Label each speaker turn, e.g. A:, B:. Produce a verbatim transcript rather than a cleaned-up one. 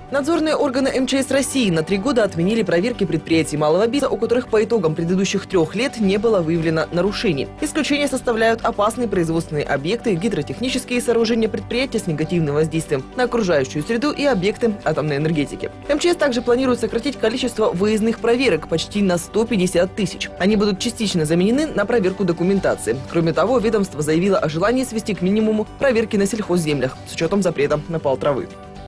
A: Надзорные органы эм че эс России на три года отменили проверки предприятий малого бизнеса, у которых по итогам предыдущих трех лет не было выявлено нарушений. Исключение составляют опасные производственные объекты, гидротехнические сооружения, предприятия с негативным воздействием на окружающую среду и объекты атомной энергетики. эм че эс также планирует сократить количество выездных проверок почти на сто пятьдесят тысяч. Они будут частично заменены на проверку документации. Кроме того, ведомство заявило о желании свести к минимуму проверки на сельхозземлях с учетом запрета на пал травы.